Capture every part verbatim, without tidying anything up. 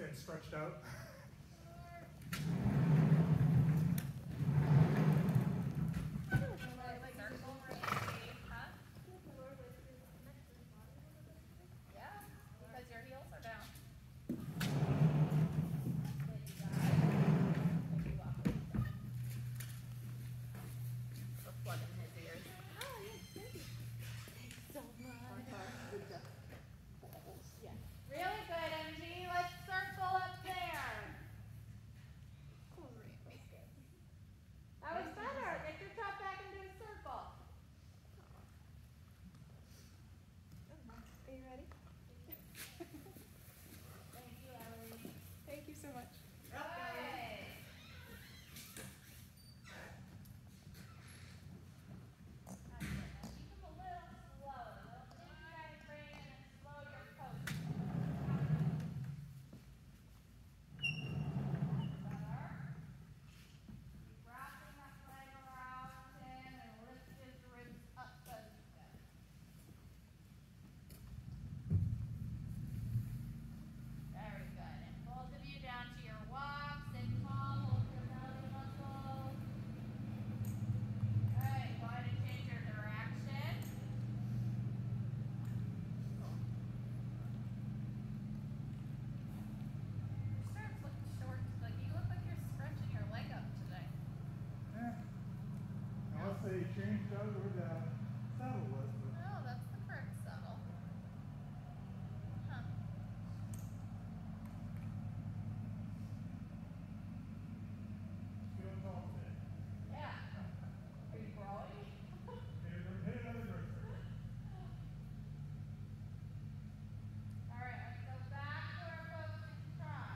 getting stretched out. They changed out where the saddle was. But oh, that's the correct saddle. Huh. Feeling tall today. Yeah. Are you growing? Hey, we're headed out of the grocery. All right, I'm going to go back to our focus trot.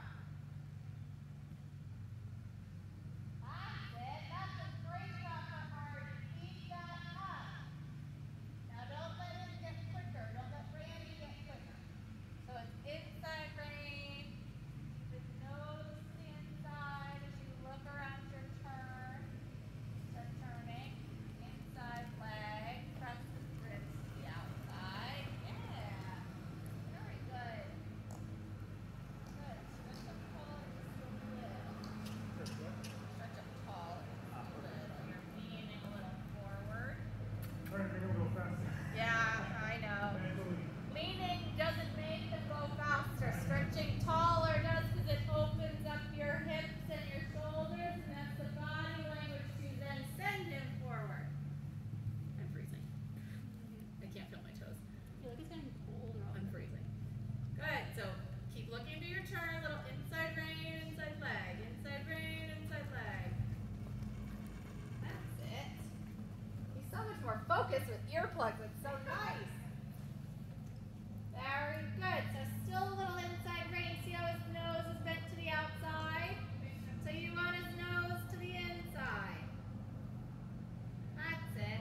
That's it. That's a great job for Hardy. Keep that up. Now don't let him get quicker. Don't let Randy get quicker. So it's inside rein. The nose to the inside as you look around your turn. Start turning. Inside leg. Press the ribs to the outside. Yeah. Very good. Good. Stretch up tall just a little. Stretch up tall just a little. You're leaning a little forward. Trying to make them go faster. Yeah, I know. Leaning doesn't make them go faster. Stretching taller does because it opens up your hips and your shoulders, and that's the body language to then send him forward. I'm freezing. I can't feel my toes. I feel like it's getting cold. I'm freezing. Good. So keep looking to your turn. Little inside rein, inside leg. Inside rein, inside leg. That's it. He's so much more focused with earplugs. It's so nice. Very good. So still a little inside rein. See how his nose is bent to the outside? So you want his nose to the inside. That's it.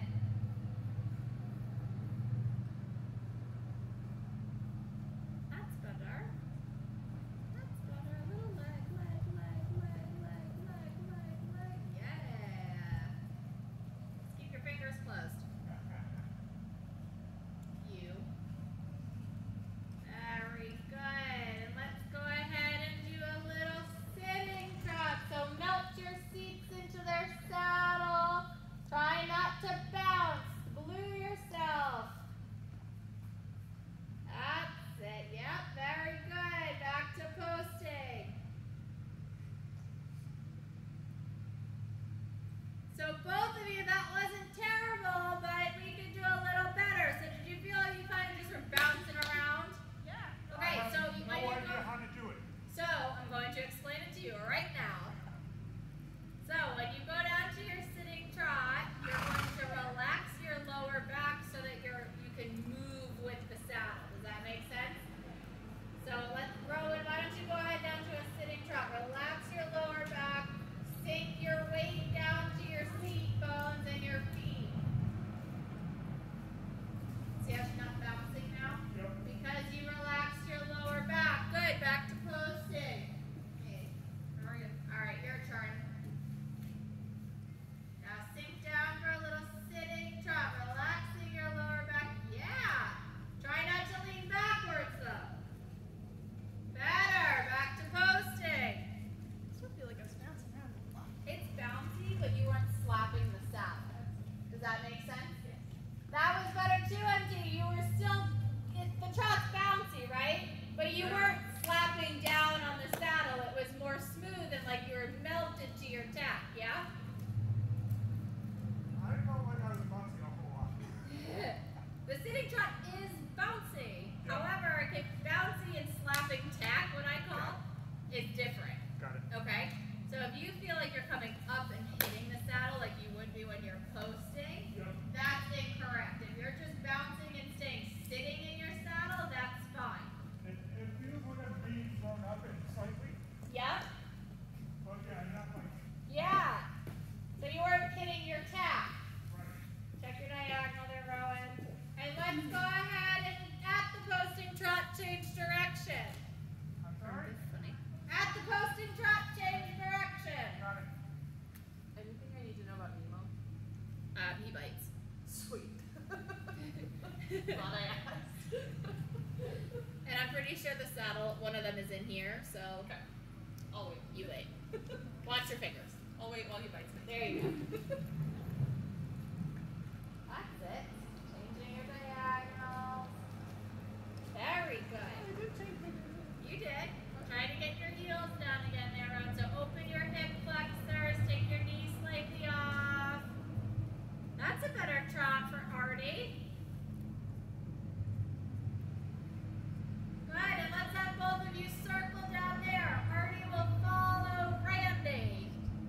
That's better. That's better. A little leg, leg, leg, leg, leg, leg, leg, leg. Yeah. Just keep your fingers closed. You. Very good. that make sense? That was better too, M T. You were still, it, the trot's bouncy, right? But you weren't slapping down on the saddle. It was more smooth and like you were melted to your tack, yeah? I felt like I was bouncing a whole lot. The sitting trot is bouncy. Yeah. However, okay, bouncy and slapping tack, what I call, is different. Got it. Okay? So if you feel like you're coming up and hitting the saddle like you would be when you're posting, Yep. that's incorrect. If you're just bouncing and staying sitting in your saddle, that's fine. It, it feels like I'm being thrown up and slightly, Yep. but yeah, not like, Yeah. So you weren't hitting your tack. right. Check your diagonal there, Rowan. And let's go ahead and at the posting trot change direction. I'm sorry? Funny. At the posting trot change direction. Got it. Anything I need to know about Nemo? Uh, he bites. Sweet. Thought I asked. And I'm pretty sure the saddle, one of them is in here, so Okay. I'll wait. you wait. Watch your fingers. I'll wait while he bites me. There you go. That's it. Changing your diagonals. Very good. You did. Try to get your heels down again there, Ron. So open your hip flexors, take your knees slightly off. That's a better trot for Artie. Good, and let's have both of you circle down there. Artie will follow Randy.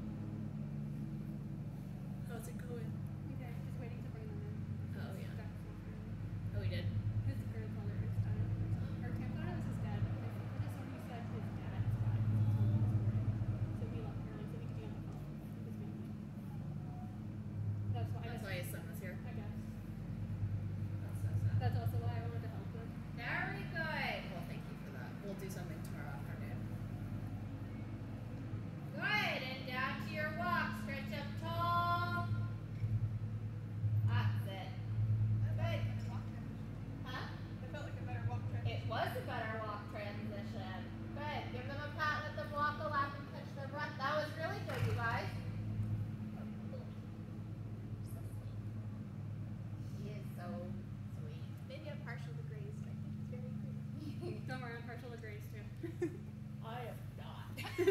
How's it going? Okay, just waiting to bring them in. Oh, yeah. That's Oh, we did. his grandfather is dying. Or grandfather was his dad. I just when he said his dad is dying. So he left early so he could be on the phone with his family. That's why. That's why his son was here. I guess. That's so sad. That's also why I wanted to help him. Very good. Well, thank you for that. We'll do something tomorrow afternoon. Good. And down to your walk. Stretch up tall. That's it. Good. Huh? It felt like a better walk trip. It was a better walk transition. Good. Give them a pat, let them walk a lap and catch their breath. That was really good, you guys. He is so sweet. Maybe I'm partial to Grace, but I think he's very pretty. Don't worry, I'm partial to Grace too. I am not.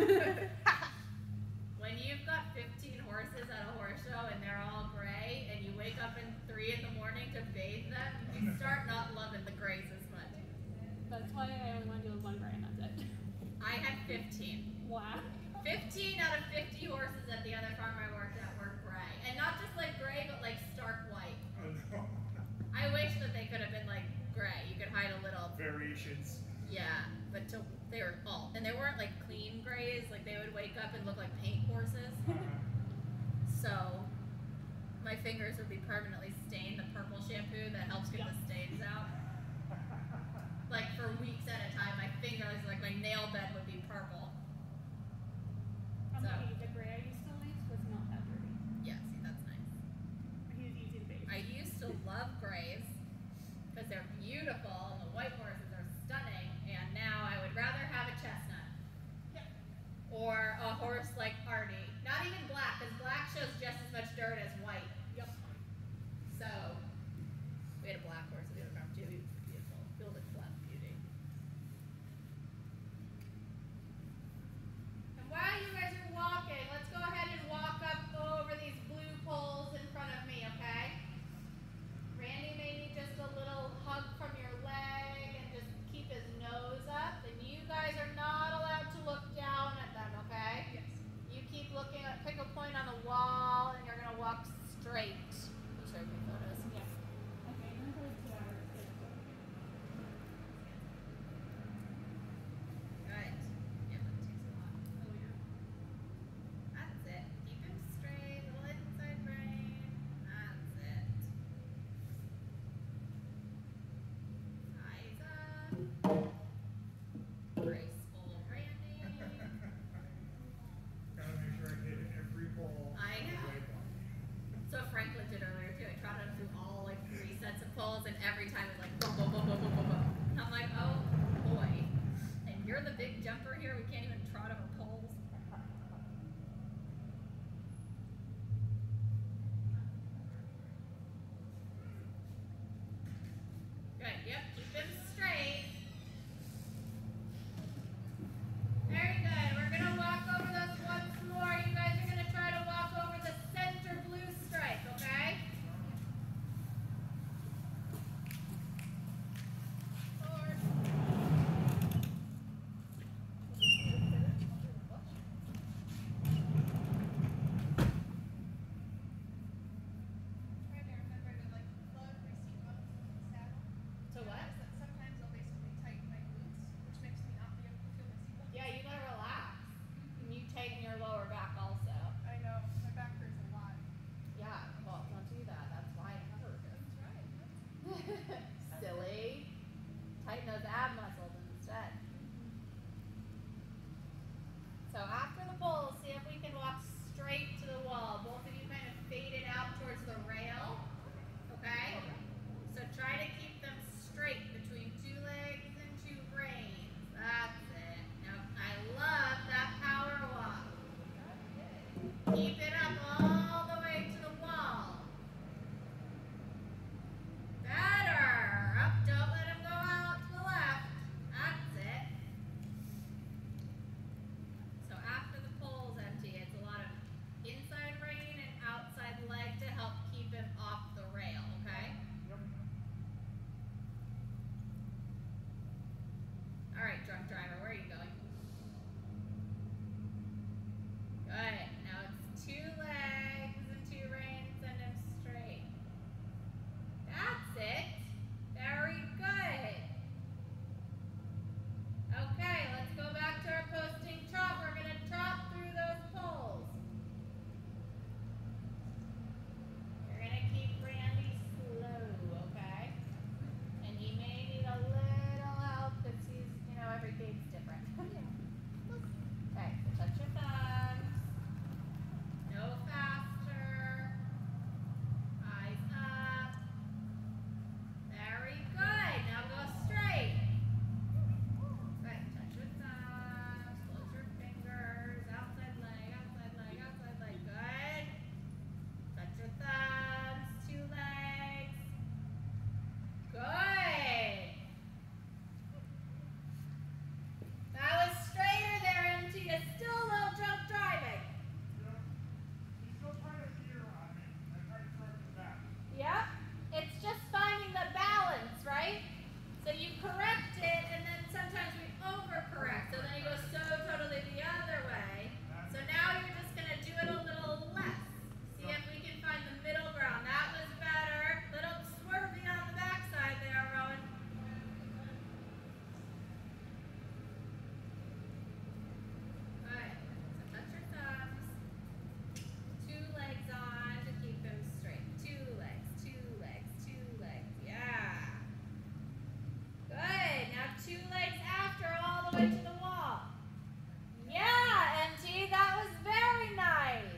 When you've got fifteen horses at a horse show and they're all gray and you wake up in three in the morning to bathe them, you start not loving the grays as much. That's why I only want to do one gray and that's it. I had fifteen. Wow. fifteen out of fifty horses at the other farm I worked at were gray. And not just like gray, but like stark white. Oh, no. I wish that they could have been like gray. You could hide a little. Variations. Yeah, but to, they were all. And they weren't like clean grays. Like they would wake up and look like paint horses. Uh-huh. So my fingers would be permanently stained. The purple shampoo that helps get the stains out. Like for weeks at a time, my fingers, like my nail bed would be purple. I'm So- lucky. The gray I used to lace was not that dirty. Yeah, see, that's nice. He was easy to bathe. I used to love grays because they're beautiful and the white horses are stunning. And now I would rather have a chestnut or a horse like Artie. Not even black, because black shows just as much dirt as white. Yep. So we had a black horse at the other farm too. He was beautiful, filled with flat beauty. And while you guys are walking, let's go ahead and walk up over these blue poles in front of me, okay? Randy may need just a little hug from your leg and just keep his nose up. And you guys are not allowed to look down at them, okay? Yes. You keep looking at, pick a point on the wall, and you're gonna walk straight. You showed me photos. Yeah. Okay, I'm gonna go to our Good. Yeah, that takes a lot. Oh yeah. That's it. Keep him straight, little inside brain. That's it. Eyes up. Graceful Randy. Gotta make sure I hit every ball. I on the know. way down. So Franklin did earlier too. I trotted him through all like three sets of poles, and every time it was like boom, boom, boom, boom, boom, boom, boom. And I'm like, oh boy. And you're the big jumper here. We can't even trot over poles. him straight. Very good. We're gonna walk over those once more. You guys are gonna try to walk over the center blue stripe, okay? Forward. Trying to remember to like plug my seatbelt in the saddle. To what? Because sometimes I'll basically tighten my glutes, which makes me not be able to feel my seatbelt. Yeah, you gotta relax. And you tighten your lower back also. I know, my back hurts a lot. Yeah, well, don't do that. That's why it hurts. That's right. Silly. Tighten those ab muscles instead. So after the pulls, see if we can walk straight to the wall. Both of you kind of faded out towards the rail. Okay? So try to keep them straight between two legs and two reins. That's it. Now I love that power walk. Keep it up all the way to the wall. Better. Up, don't let him go out to the left. That's it. So after the pole's empty, it's a lot of inside rein and outside leg to help keep him off the rail, okay? Yep. All right, drunk driver, where are you going? Good. Now it's two legs and two reins, send him straight. That's it. Very good. Okay, let's go back to our posting trot. We're going to trot through those poles. You're going to keep Randy slow, okay? And he may need a little help because he's, you know, every gate's different. Okay, so touch your thumbs. No faster. Eyes up. Very good. Now go straight. Good. Touch your thumbs. Close your fingers. Outside leg, outside leg, outside leg. Good. Touch your thumbs. Two legs. Good. That was straighter there, M T. It's still a little drunk driving. Yep. He's still trying to veer on me. I tried to throw him back. Yep. It's just finding the balance, right? So you correct it, and then sometimes we overcorrect. So then you go so totally the other way. So now you're just going to do it a little less. See if we can find the middle ground. That was better. Little swervy on the backside there, Rowan. Good. So touch your thumbs. Two legs on to keep him straight. Two legs, two legs, two legs. Yeah. Good. Now two legs after all the way to the wall. Yeah, M T, that was very nice.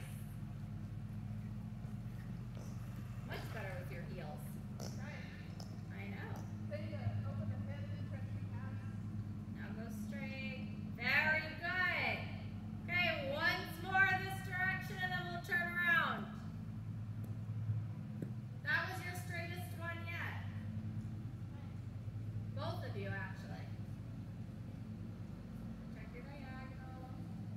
Much better with your heels. Right. I know. Then you gotta open the head and stretch your calves. Now go straight. Very good. Okay, once more this direction and then we'll turn around. That was your straightest one yet. Both of you, actually. Check your diagonal.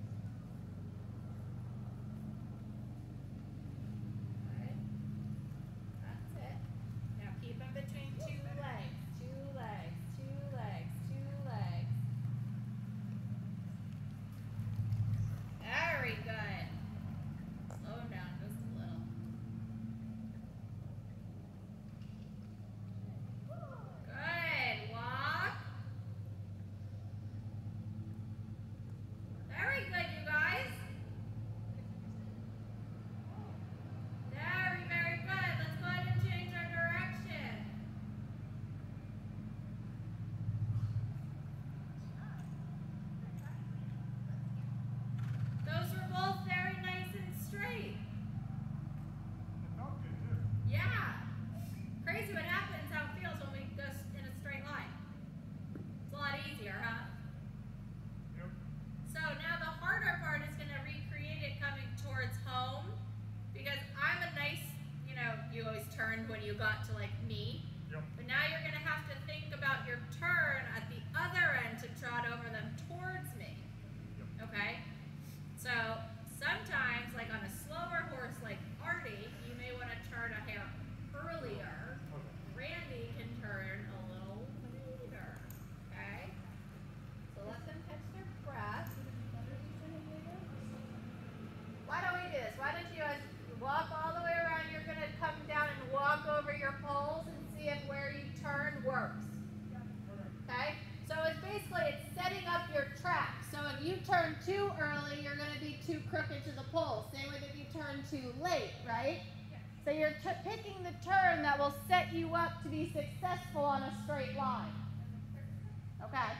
Good. That's it. Now keep them between two legs. Two legs, two legs, two legs. Very good. Slow him down just a little. Good. Walk. Very good, you guys. Very, very good. Let's go ahead and change our direction. Those were both very nice and straight. It felt good too. Yeah. Crazy what happens, how it feels when we go s- in a straight line. It's a lot easier, huh? Yep. So now the harder part is going to recreate it coming towards home because I'm a nice, you know, you always turned when you got to like me. Yep. But now you're gonna have to think about your turn at the other end to trot over them towards me. Yep. Okay? So sometimes, like on a slower horse like Artie, you may want to turn a hair earlier. Okay. Randy can turn a little later. Okay? So let them catch their breath. Why don't we do this? Why don't you guys walk all the way around? You're going to come down and walk over your poles and see if where you turn works. Okay? So it's basically, it's setting up your track. So if you turn too early, you're going to be too crooked to the pole. Same with if you turn too late, right? So you're t picking the turn that will set you up to be successful on a straight line. Okay?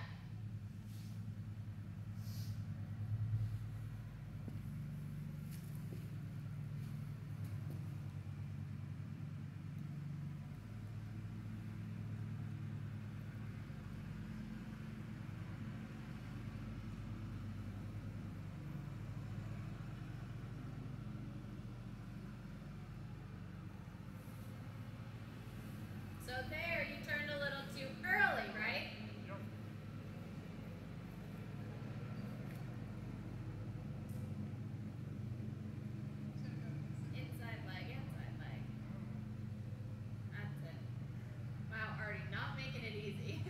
So there, you turned a little too early, right? Yep. Inside leg, inside leg. That's it. Wow, Artie, not making it easy.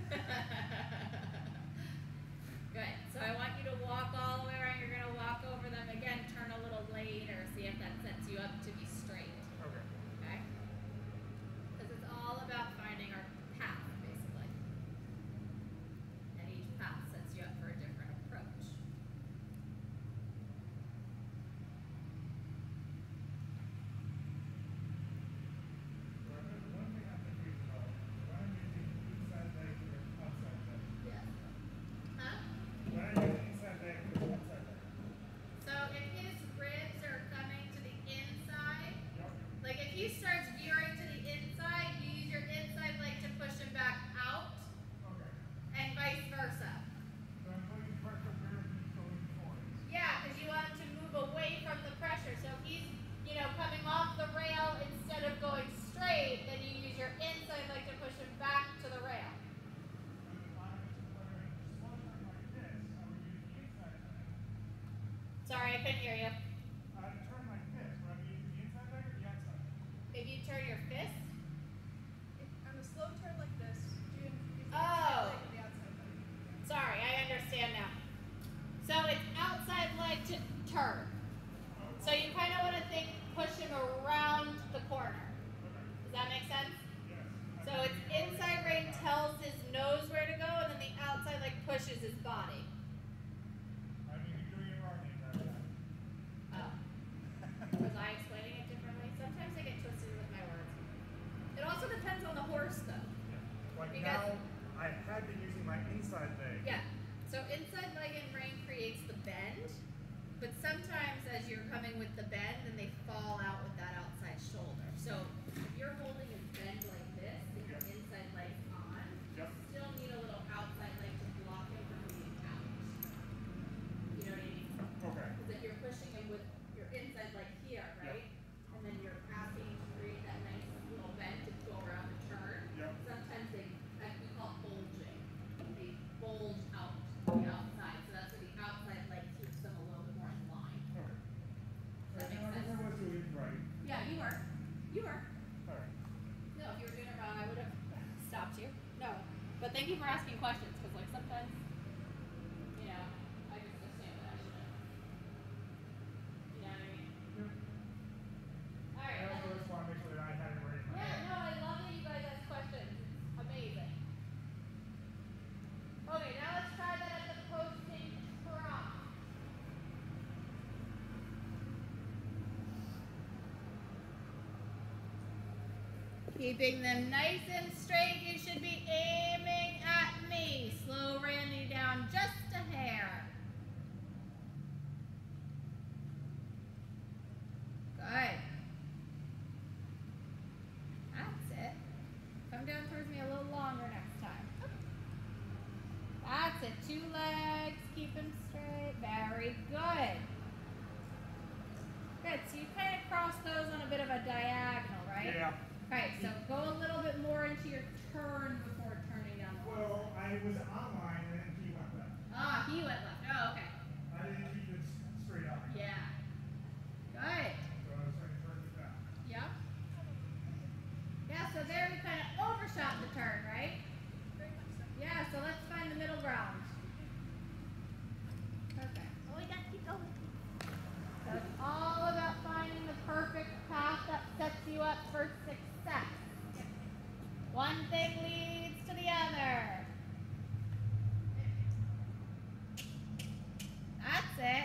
Good. So I want you to walk all the way around. You're going to walk over them again, turn a little later, see if that sets you up to be straight. Okay. Okay? Because it's all about finding our path, basically. And each path sets you up for a different approach. So I think one thing I'm confused about, when I'm using inside leg or outside leg? Yes. Huh? When I use inside leg or outside leg? So if his ribs are coming to the inside, Yep. like if he starts veering to the inside, you use your inside leg to push him back out, Okay. and vice versa. So I'm putting pressure where he's going towards. Yeah, because you want him to move away from the pressure. So if he's, you know, coming off the rail instead of going straight, then you use your inside leg to push him back to the rail. And if I'm wearing slow turn like this, I would use the inside leg. Sorry, I couldn't hear you. I'd turn like this, would I be using the inside leg or the outside leg? If you turn your fist. If, on a slow turn like this, do you use the Oh. inside leg or the outside leg? Sorry, I understand now. So it's outside leg to turn. So you kind of want to think, push him around the corner. Okay. Does that make sense? Yes. So it's inside leg tells his nose where to go, and then the outside leg pushes his body. I mean, you're doing it wrong the entire time. Oh. Was I explaining it differently? Sometimes I get twisted with my words. It also depends on the horse, though. Like Because- now, I had been using my inside leg. Yeah. So inside leg in rein creates the bend, but sometimes as you're coming with the bend, then they fall out with that outside shoulder. So if you're holding his bend like this, and your Yep. inside leg's on, Yep. you still need a little outside leg to block him from being out. You know what I mean? Okay. Because if you're pushing him with your inside leg here, right? And then you're asking him to create that nice little bend to go around the turn. Yep. Sometimes they, like we call it bulging. They bulge out to the outside. So that's where the outside leg keeps them a little bit more in line. Okay. Does that Right, make now, I guess I sense? was doing it right. Yeah, you were. You were. Alright. No, if you were doing it wrong, I would have stopped you. No. But thank you for asking questions, because like sometimes, you know, I just assume that I should have. You know what I mean? Yep. All right. I also just want to make sure that I had it right in my Yeah, head. no, I love that you guys ask questions. It's amazing. Okay, now let's try that at the posting trot. Keeping them nice and straight, you should be aiming at me. Slow Randy down just a hair. Good. That's it. Come down towards me a little longer next time. That's it. Two legs. Keep them straight. Very good. Good. So you kind of cross those on a bit of a diagonal, right? Yeah. Okay, so go a little bit more into your shot the turn, right? Very much so. Yeah, so let's find the middle ground. Perfect. Oh, we gotta keep going. So it's all about finding the perfect path that sets you up for success. One thing leads to the other. That's it.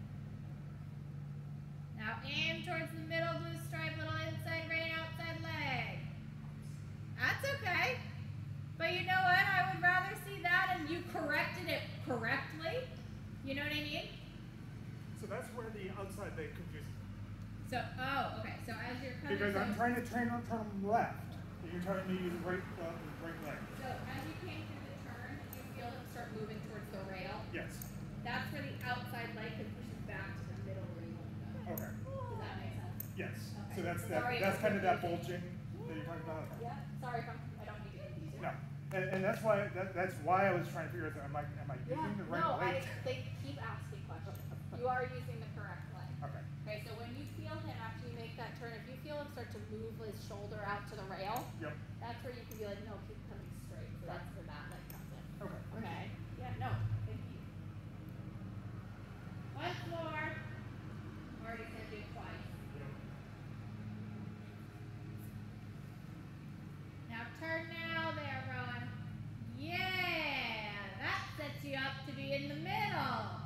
Now aim towards the middle blue stripe, little inside rein, outside leg. That's okay. But you know what? I would rather see that and you corrected it correctly. You know what I mean? So that's where the outside leg confuses me. So, oh, okay. So as you're coming, Because I'm so, trying to train on turn left, and you're telling me to use right, uh, right leg. so as you came through the turn, you feel it start moving towards the rail. Yes. That's where the outside leg can push it back to the middle where you want to go. Okay. Does that make sense? Yes. Okay. So that's that. Sorry, that's I'm kind of that confusing. bulging that you're talking about. Okay. Yeah. Sorry if I'm, I don't need to confuse you. No. And, and that's why that, that's why I was trying to figure out, am I am I Yeah. using the right no, leg? I, they keep asking questions. You are using the correct leg. Okay. Okay, so when you feel him after you make that turn, if you feel him start to move his shoulder out to the rail, Yep. that's where you can be like, no, keep coming straight. So that's where that leg comes in. Okay. Thank Okay. Yeah, no, thank you. Once more. Already said do it twice. You. Yep. Now turn now there, Rowan. Yeah, that sets you up to be in the middle.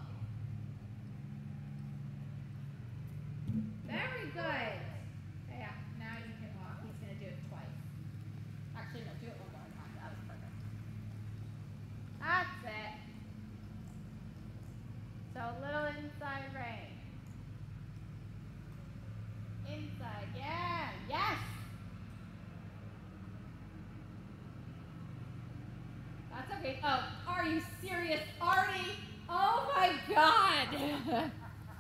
Very good. Yeah, now you can walk. He's going to do it twice. Actually, no, do it one more time. That was perfect. That's it. So a little inside rein. Inside, yeah, yes. That's okay. Oh, are you serious, Artie? Oh my God.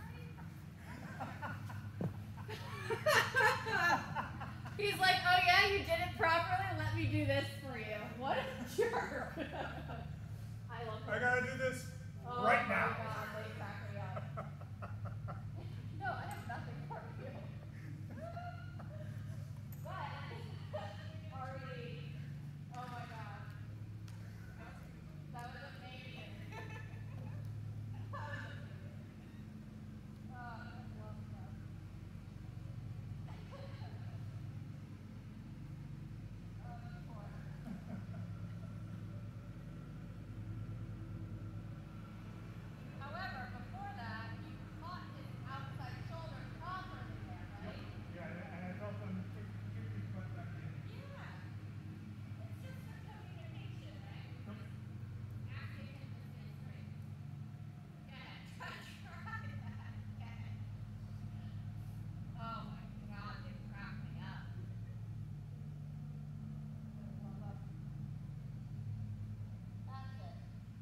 He's like, oh yeah, you did it properly. Let me do this for you. What a jerk. I love I it. gotta do this Oh right my now. God, they crack me up. No, I have nothing for you. But already, oh my God, that was amazing. That was amazing. Oh, I love that. Oh, that's poor. However, before that, you caught his outside shoulder properly there, right? Yeah, and and I felt them kick kick his butt back in. Yeah. It's just for communication, right? Yep. Asking him to stay straight. Yeah, try, try that. Yeah. Oh my God, they crack me up. That's it.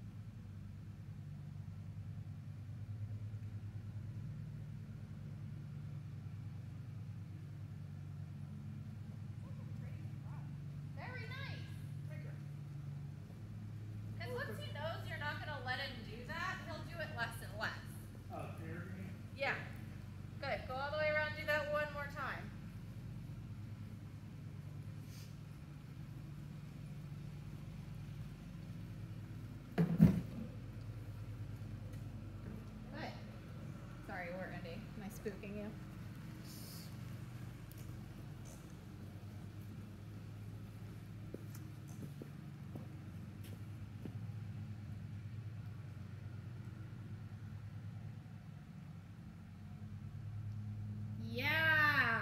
Very nice. Because once he knows you're not going to let him do that, he'll do it less and less. Uh, parry. Yeah. Good. Go all the way around. Do that one more time. Good. Sorry, we're ending. Am I spooking you? Yeah.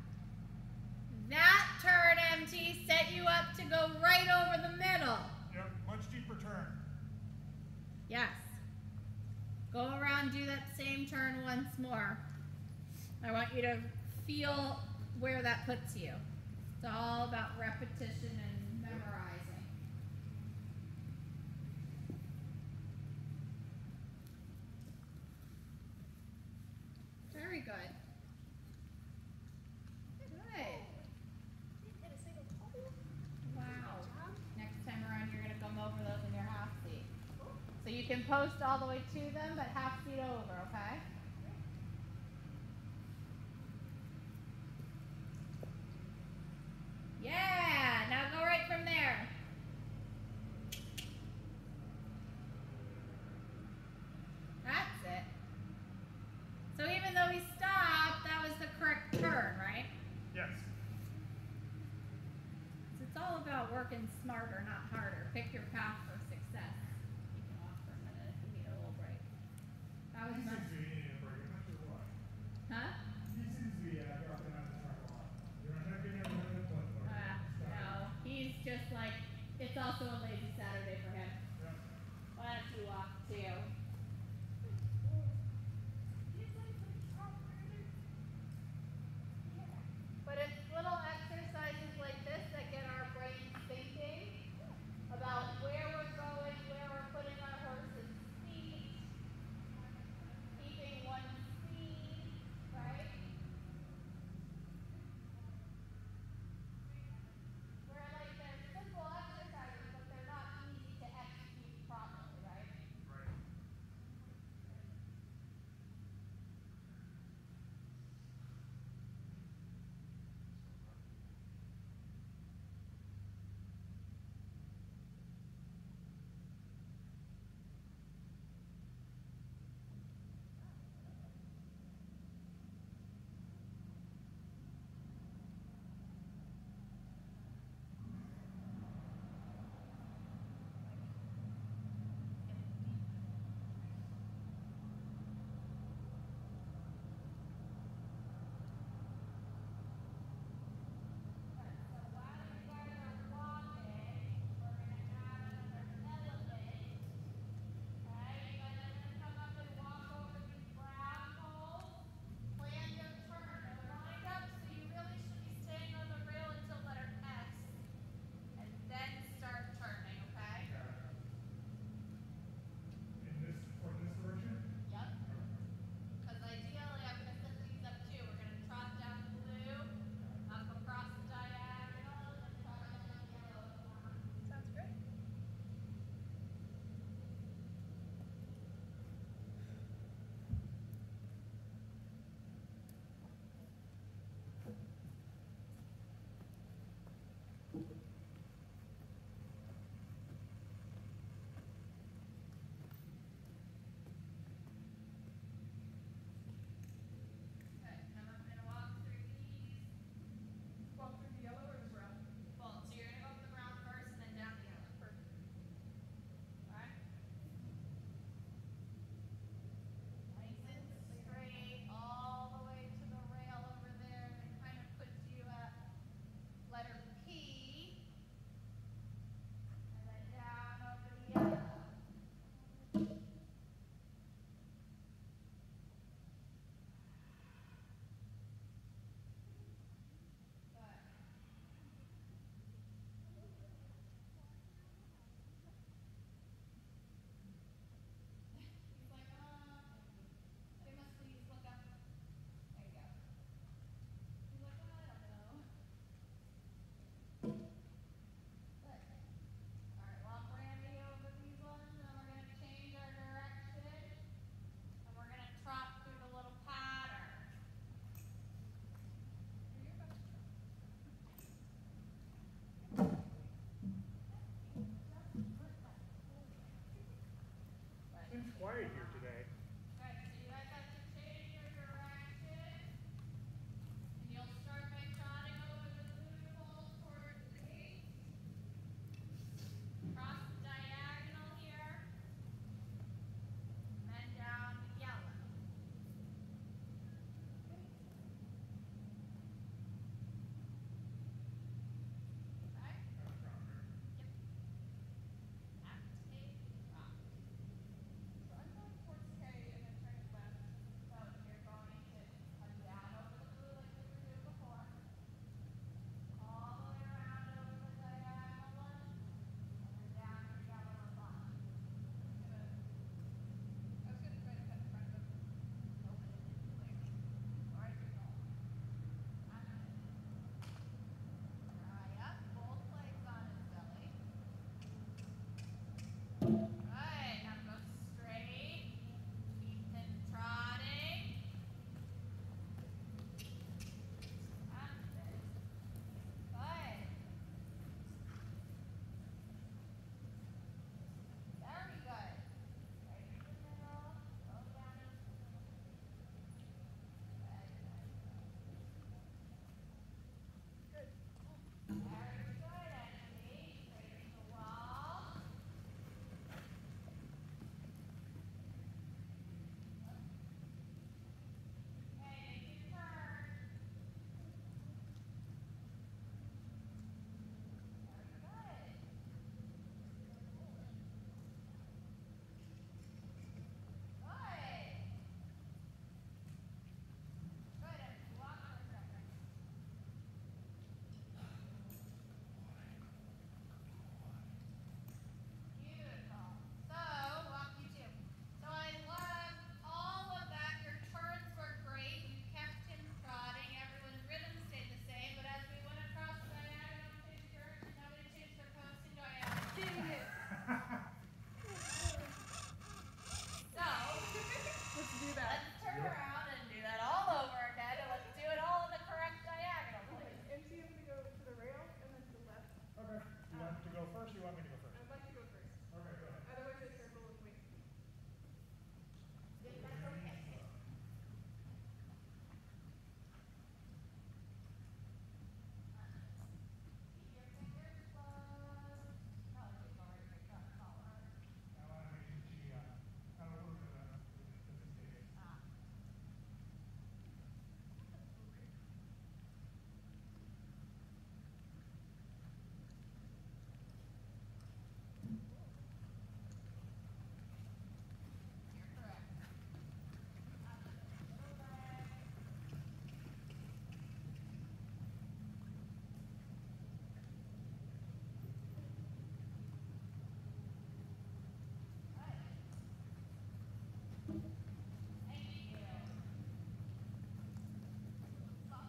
That turn, M T, set you up to go right over the middle. Yep. Much deeper turn. Yes. Go around, do that same turn once more. I want you to feel where that puts you. It's all about repetition and memorizing. Very good. Good. Didn't hit a single toe. Wow. Next time around, you're going to come over those in your half seat. So you can post all the way to them, but half seat over, okay? Yeah, now go right from there. It's all about working smarter, not harder. Pick your path for success. You can walk for a minute if you need a little break. That was He my, seems to be needing a break. I'm not sure why. huh? He seems to be uh, dropping out of the track a lot. You're not getting everything in the plug for Uh, no, he's just like, it's also a lazy Saturday for him. Yeah. Why don't you walk too? But it's little exercises like this that get our brains thinking about where we're going, where we're putting our horse's feet, keeping one speed, right? Where like they're simple exercises, but they're not easy to execute properly, right? Right. want me to go first? I'd like to go first. Okay, go ahead. Otherwise, I circle with me. Yeah, that's okay. Keep your fingers closed. Probably just already picked up collar. I want to make sure she, uh, had a little bit of that, sophisticated. Ah. You're correct. That's it. Little leg. Right. Thank you. Stop.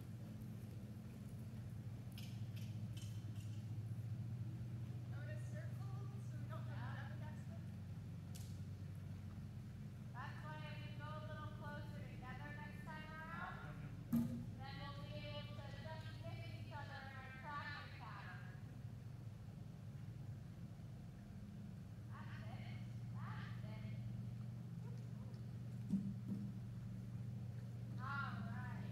I'm gonna circle so we don't have Yeah. an accident. That's why if we go a little closer together next time around, then we'll be able to just hit each other in our traffic pattern. That's it. That's it. All right.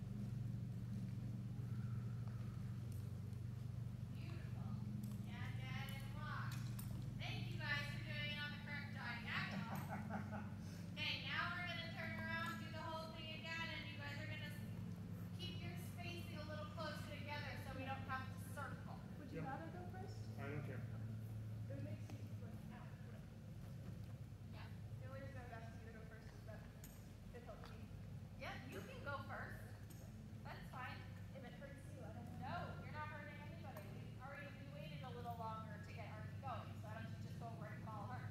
Beautiful. Yeah, Dad and lock. Thank you guys for doing it on the correct diagonal. Okay, now we're gonna turn around, do the whole thing again, and you guys are gonna s- keep your spacing a little closer together so we don't have to circle. Would you Yep. rather go first? I don't care. It makes you like out. Yeah. The only reason I was asking you to go first is that it helps me. Yeah, you can go first. That's fine. If it hurts you, I don't know. No, you're not hurting anybody. We already we waited a little longer to get Artie going, so why don't you just go over and follow her?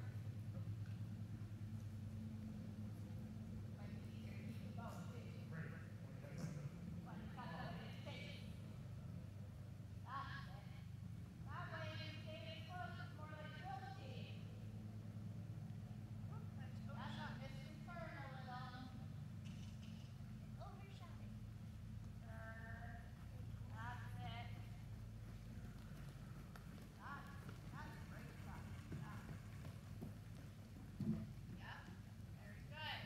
Might be easier to keep it going too. Right, right. But you got that in shape. That's it. That way you stay as close, it's more like guilty. That's not Mister Turn a little. Overshot. Turn. That's it. That's, that's a great shot. Yeah. Yep. Very good.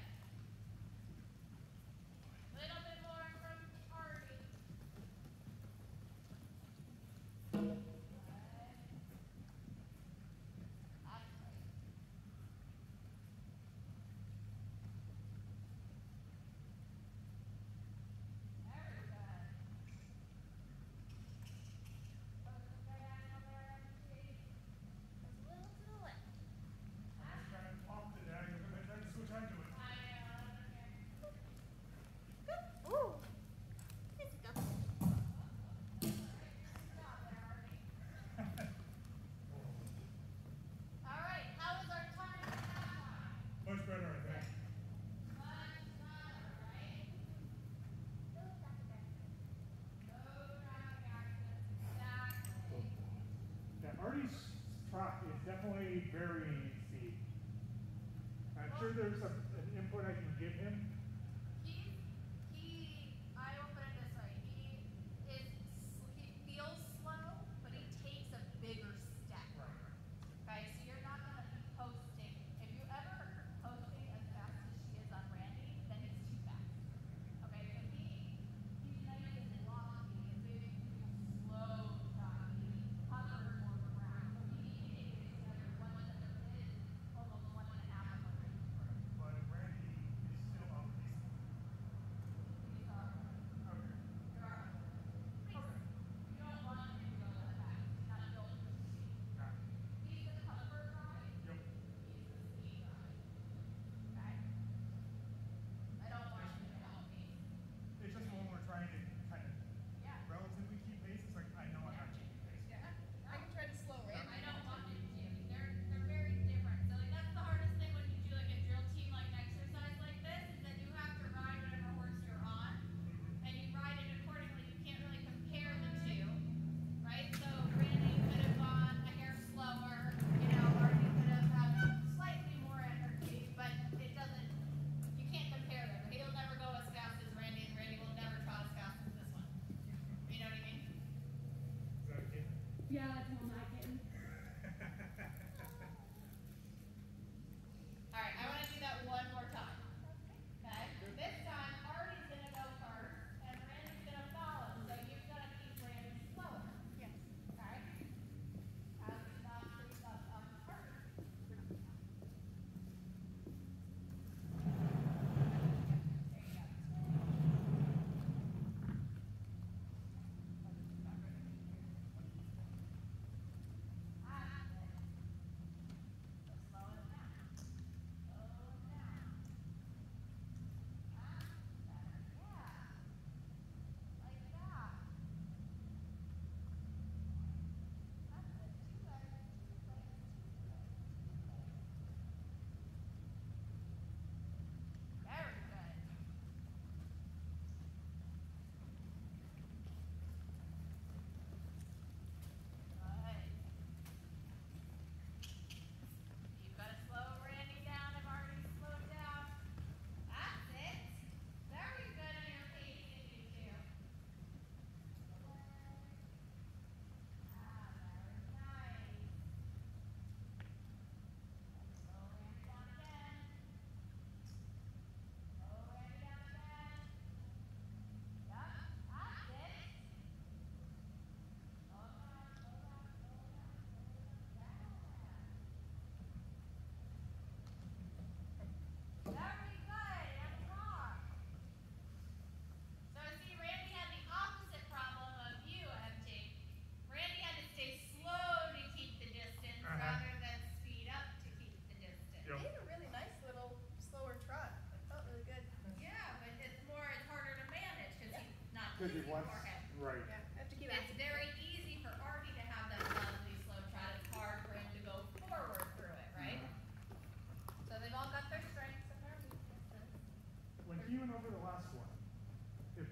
Little bit more from Artie. Good. That's great. Very good. Close the diagonal there, Archie. Just a little to the left. I was trying to pop the dagger, but I tried to switch onto it. I know, I don't care. Ooh. This is double. Good job there, Artie. All right, how was our time and half time? Much better, I think. Much better, right? No traffic accidents. No traffic accidents, exactly. Yeah, Artie's truck is definitely very steep. I'm sure there's a, an input I can give him. He's, he, I will put it this way, he is, sl- he feels slow, but he takes a bigger step. Okay, so you're not gonna be posting, if you ever heard her posting as fast as she is on Randy, then it's too fast. Okay, so he, he's nice and lofty, and so he's slow talking, hovers more around, so he takes another one step of his, almost one and a half of a race. But Randy is still outpacing. He's our, Okay. you're our, Okay. you don't want him to go that fast, he's not built for speed. Got it. He's the comfort ride, Yep. he's the speed ride. Okay? I don't want him to outpace. It's just when we're trying to kind of Yeah. relatively keep pace, it's like, I know I'm not keeping pace. Yeah. I can try to slow I Randy. don't want him to. They're they're very different. So like that's the hardest thing when you do like a drill team like exercise like this is that you have to ride whatever horse you're on, and you ride it accordingly. You can't really compare the two, right? So Randy could have gone a hair slower, you know, or he could have had slightly more energy, but it doesn't. You can't compare them. He'll never go as fast as Randy, and Randy will never trot as fast as this one. You know what I mean? Is that okay? Yeah, that's all I can.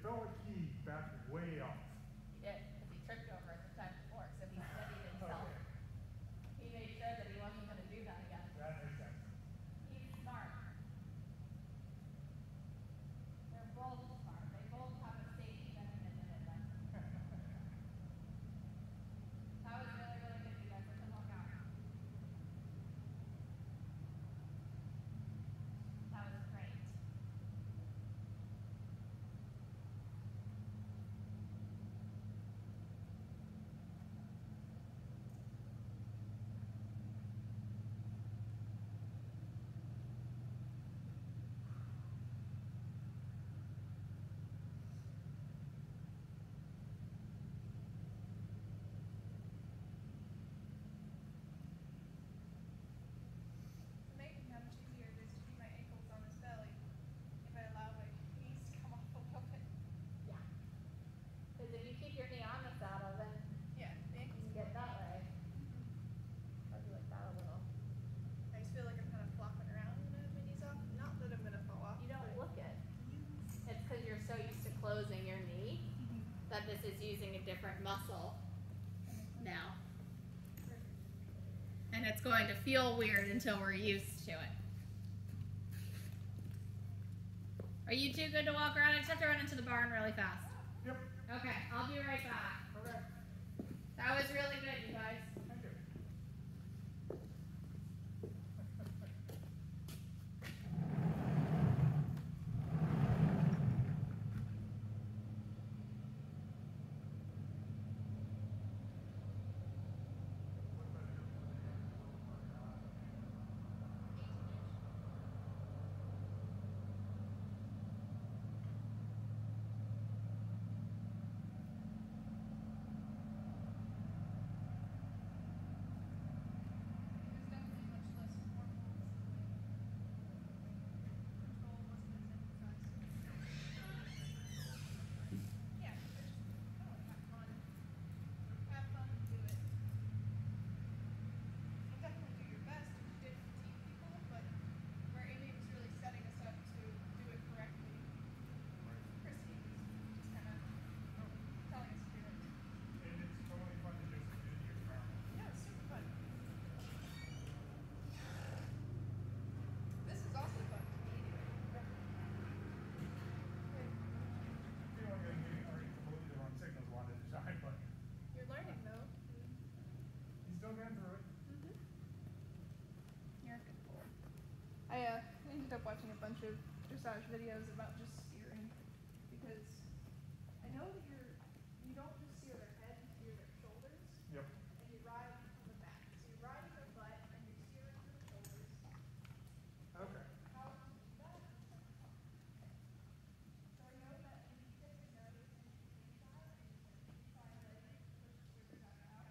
felt like he backed way off. He did, because he tripped over it the time before, so he steadied himself. Okay. He made sure that he wasn't gonna do that again. That makes sense. He's smart. They're both smart. They both have a safety mechanism in them. That was really, really good, you guys. Let them walk out. That was great. It's amazing how much easier it is to keep my ankles on his belly if I allow my knees to come off a little bit. Yeah. Because if you keep your knee on the saddle, then Yeah, the you ankles can get that way. I'll do like that a little. I just feel like I'm kind of flopping around when I have my knees off. Not that I'm gonna fall off. You don't but- look it. It's because you're so used to closing your knee that this is using a different muscle now. And it's going to feel weird until we're used to it. Are you too good to walk around? I just have to run into the barn really fast. Yep. Okay, I'll be right back. Okay. That was really good, you guys. Thank you. It was definitely much less formal recently. Control wasn't as emphasized. Yeah, it's just kind of have fun. Have fun and do it. And definitely do your best if you did fatigue people, but where Amy was really setting us up to do it correctly, Christy was just kind of telling us to do it. And it's totally fun to just do your environment. Yeah, it's super fun. This is also fun to me anyway. I feel like I'm getting already completely the wrong signals a lot of the time, but You're learning though. he's still getting through it. You're a good boy. I uh, ended up watching a bunch of dressage videos about just steering because I know that you're you don't just steer their head, you steer their shoulders Yep. and you ride from the back. So you're riding their butt and you're steering from the shoulders. Okay. How to do that? So I know that when you tip your nose and you inside and you inside leg pushes your back out.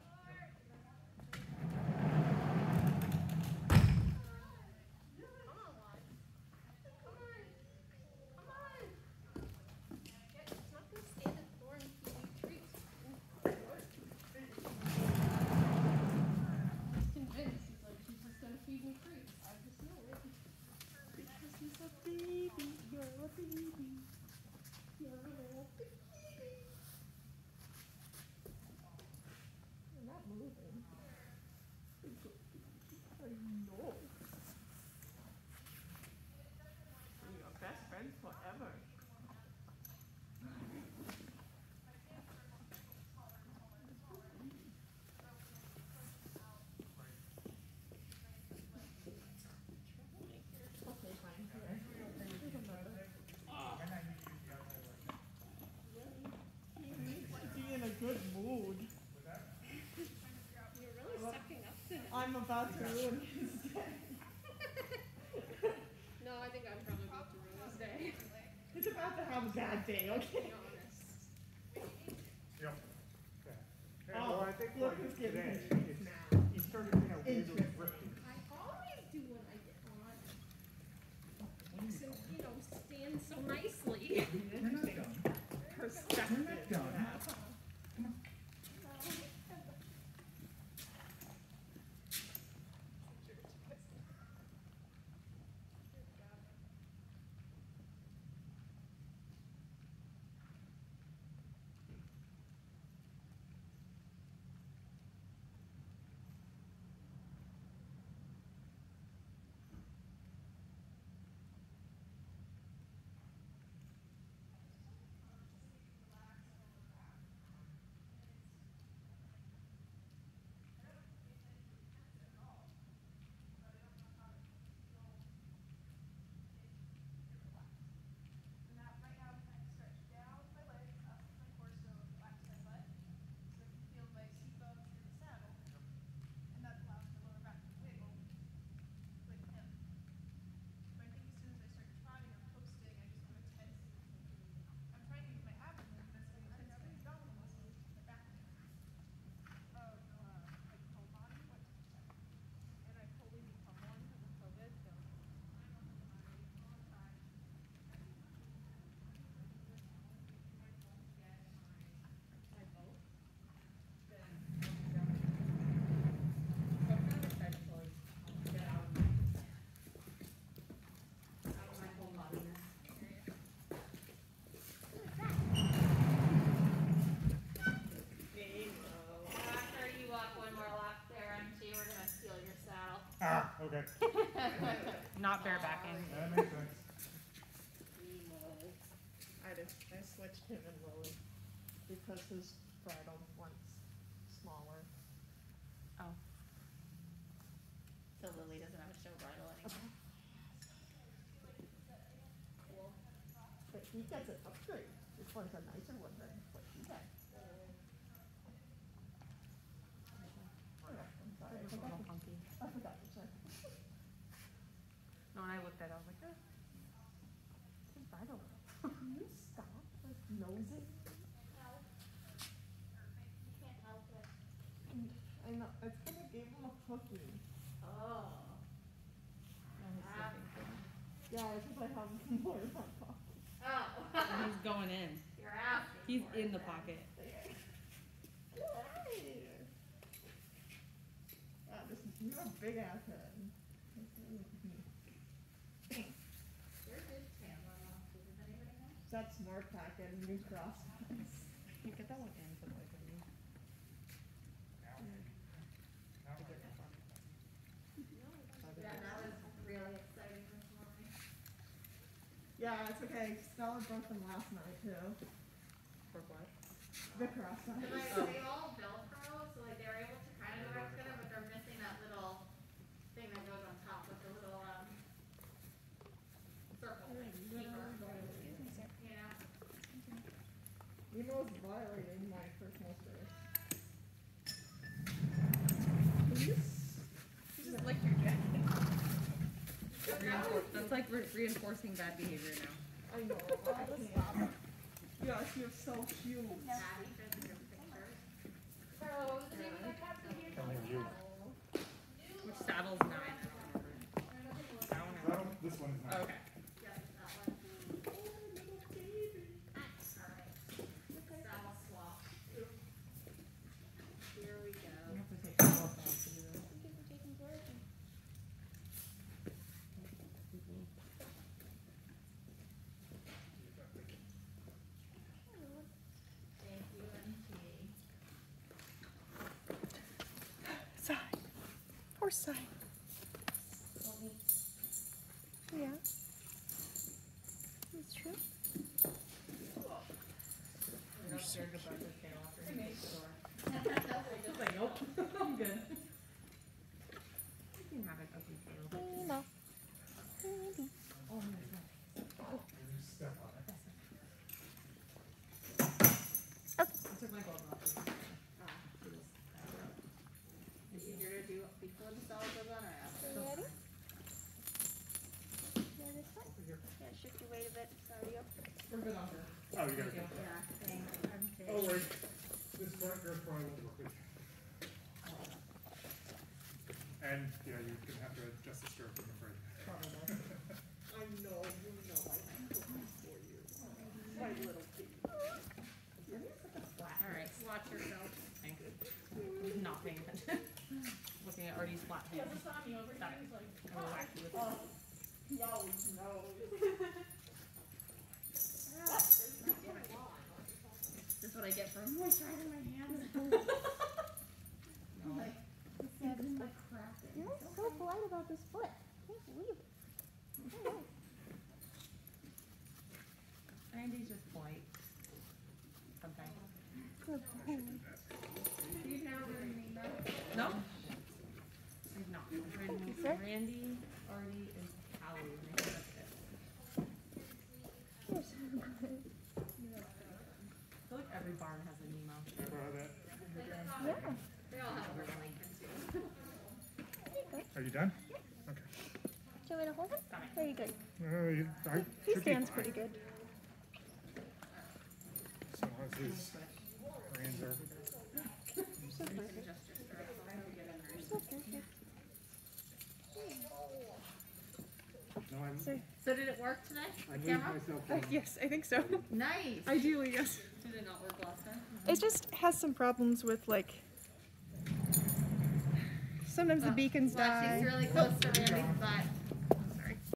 Good mood. You're really sucking up to him. I'm about to ruin his day. No, I think I'm probably about to ruin his day. He's about to have a bad day, okay? To be honest. Yep. Okay. Hey, Oh, well, I think look like who's getting today, his treats it's, now. he started to get really Interesting. thrifty. I always do when I get on. What are you So, doing? you know, stand so nicely. You're not done. Perspective. You're not done. Okay, Not barebacking. that makes sense. I just, I switched him and Lily because his bridle one's smaller. Oh. So Lily doesn't have a show bridle anymore. But he gets an upgrade. This one's a nicer one than what he gets. Oh, yeah, I'm sorry, I It's a forgot little to- funky. I forgot to check. No, when I looked at it, I was like, oh. His bridle. Can you stop, like, nosing? Mm, I know, it's because I gave him a cookie. Oh. Yeah, it's because I have more in my pocket. Oh. And he's going in. You're asking. He's for in it the then. pocket. Wow, this is, you have a big ass head. Where did Tamla go? Does anybody know? That's Smart Packet, new cross. You get that one in for the life of you. Yeah, that was really exciting this morning. Yeah, it's okay. Stella broke them last night too. For what? The cross Cause size. like they all Velcro, so like they were able to kind of go back together, but they're missing that little thing that goes on top with the little um circle thing. Keeper. You know? Nemo's violating my personal space. Please? You just like your jacket. Reinfor- that's like re- reinforcing bad behavior now. I know. I can't. Yeah, she was so cute. Maddie showed me your pictures. So, what was the name of that cat food here? Coming you. Which saddle's nine? I don't remember. That one or- Well, this one is not. Okay. Yes, that one. Alright. Saddle swap. Here we go. You have to take the cloth off to do this. Thank you for taking care of me. Thank you, M T. Sigh. Poor sigh. Yeah. That's true. You're not scared to brush his tail after he makes the door. Just like, nope, I'm good. You can have it up your tail. Nemo. Maybe. Oh my god. You step on it. I took my gloves off. Ah. It's easier to do before the saddle goes on or after? You ready? Yeah, this one? Yeah, shift your weight a bit. Sorry, yo. We're good on her. Oh, you gotta. Thank you. Yeah, thanks, M T. Oh, wait. This front girth probably won't work with you. And, yeah, you're gonna have to adjust the stirrup, I'm afraid. Probably. I know, you know, I can do this for you. My little baby. You're such a flat. Alright, watch yourself. Thank you. Not paying attention. Looking at Artie's flat hand. Stop it. I will whack you with Oh, it. he always knows. This is what I get for moisturizing my hands. No. Like, the seven, like cracking. You're so polite about this foot. I can't believe it. Oh, Randy's just polite. Sometimes. good boy. You've never been mean though? No? I've not. I'm trying to move sir. Randy, Artie, and Callie. and I think that's it. You're so good. I feel like every barn has a Nemo. Can I borrow that? Yeah. They all have a Lincoln too. There you go. Are you done? Okay. Do you want me to hold him? Very good. Uh, you, I He should be stands fine. pretty good. So long as his reins are. So perfect. So perfect. No, I'm, So, So did it work today? I The moved camera? myself uh, down. yes, I think so. Nice. Ideally, yes. Did it not work last time? It just has some problems with like. Sometimes the beacons Well, die. she's really close to Randy's